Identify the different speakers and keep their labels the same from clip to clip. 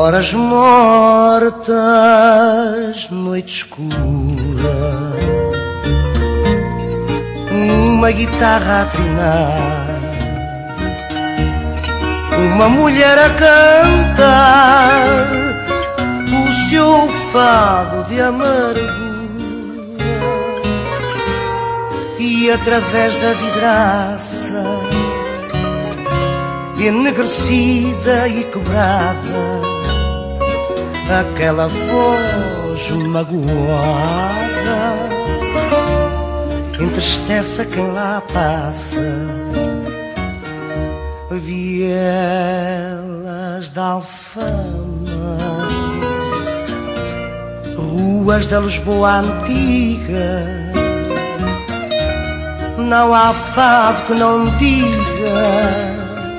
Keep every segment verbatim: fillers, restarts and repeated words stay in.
Speaker 1: Horas mortas, noite escura, uma guitarra a trinar, uma mulher a cantar o seu fado de amargura, e através da vidraça, enegrecida e quebrada, aquela voz magoada entristece a quem lá passa. Vielas da Alfama, ruas da Lisboa antiga, não há fado que não diga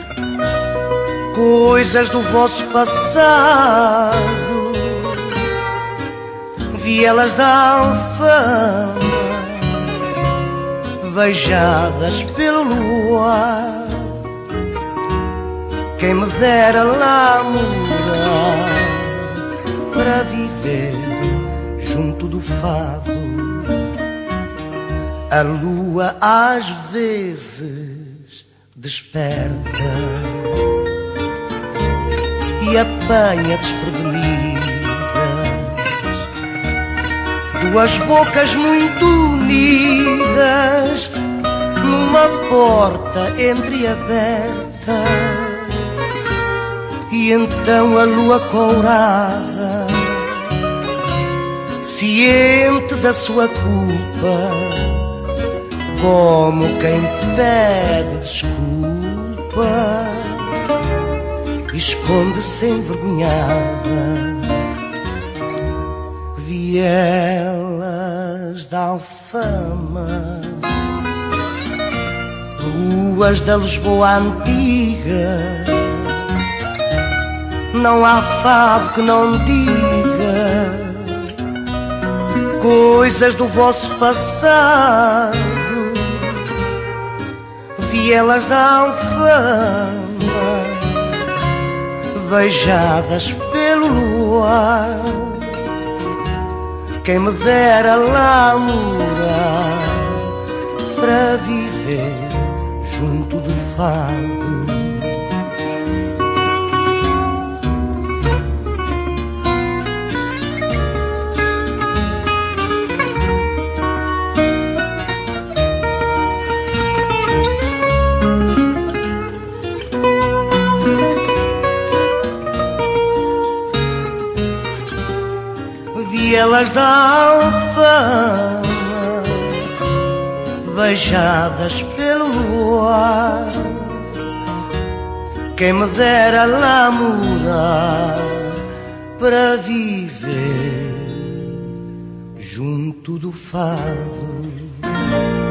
Speaker 1: coisas do vosso passado. Vielas da Alfama, beijadas pelo luar, quem me dera lá morar para viver junto do fado. A lua às vezes desperta e apanha desprevenidas duas bocas muito unidas numa porta entreaberta. E então a lua courada, ciente da sua culpa, como quem pede desculpa, esconde-se envergonhada. Vielas da Alfama, ruas da Lisboa antiga, não há fado que não diga coisas do vosso passado. Vielas da Alfama, beijadas pelo luar, quem me dera lá morar para viver junto do fado. Vielas da Alfama, beijadas pelo luar, quem me dera lá morar para viver junto do fado.